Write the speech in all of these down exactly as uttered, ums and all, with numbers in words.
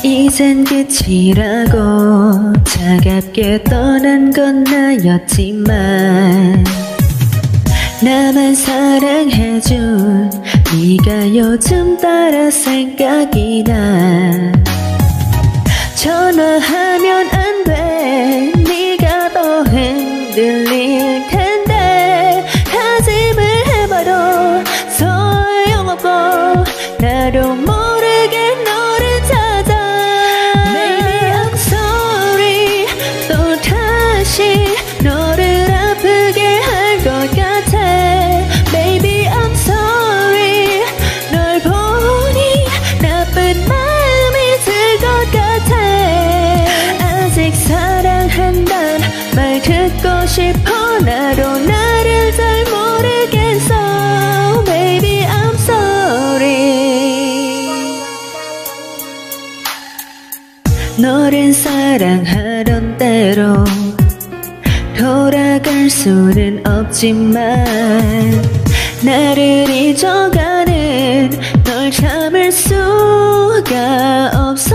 이젠 끝이라고 차갑게 떠난 건 나였지만 나만 사랑해준 네가 요즘 따라 생각이 나. 전화하면 안 돼, 네가 더 흔들릴 텐데 다짐을 해봐도 소용없고 나도 모르게 너를 찾아. Baby I'm sorry, 또 다시 너를 아프게 할 것 같아. Baby I'm sorry, 널 보니 나쁜 마음이 들 것 같아. 아직 사랑한단 말 듣고 싶어. 나도 나를 잘 모르겠어. Baby I'm sorry. 너를 사랑하던 대로 돌아갈 수는 없지만 나를 잊어가는 널 참을 수가 없어.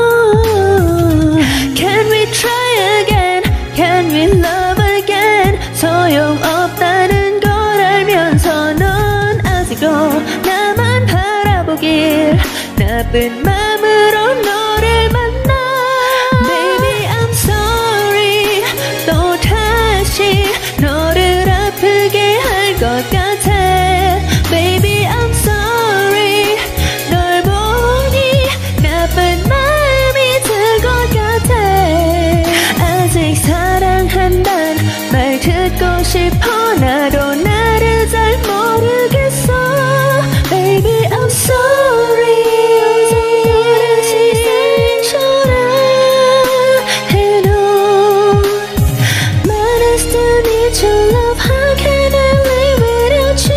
Can we try again? Can we love again? 소용없다는 걸 알면서 넌 아직도 나만 바라보길 나쁜 맘으로 너를 만나. Baby I'm sorry, 또 다시 너를 아프게 할 것 같아. Baby I'm sorry, 널 보니 나쁜 마음이 들 것 같아. 아직 사랑한단 말 듣고 싶어. 나도 나를 잘 모르겠어. Baby I'm sorry. Your love, how can I live without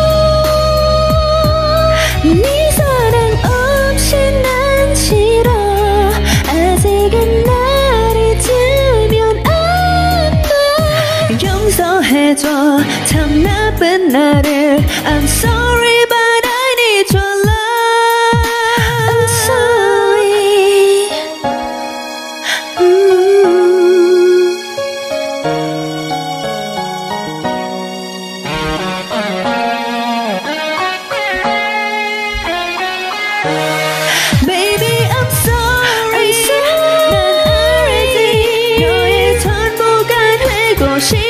you? 네 사랑 없이 난 싫어. 아직은 날 잊으면 안 돼. 용서해줘 참 나쁜 나를. I'm sorry but I need your love. I'm sorry. mm. Baby I'm sorry, I'm sorry. 난 알지 너의 전부가 되고 싶어.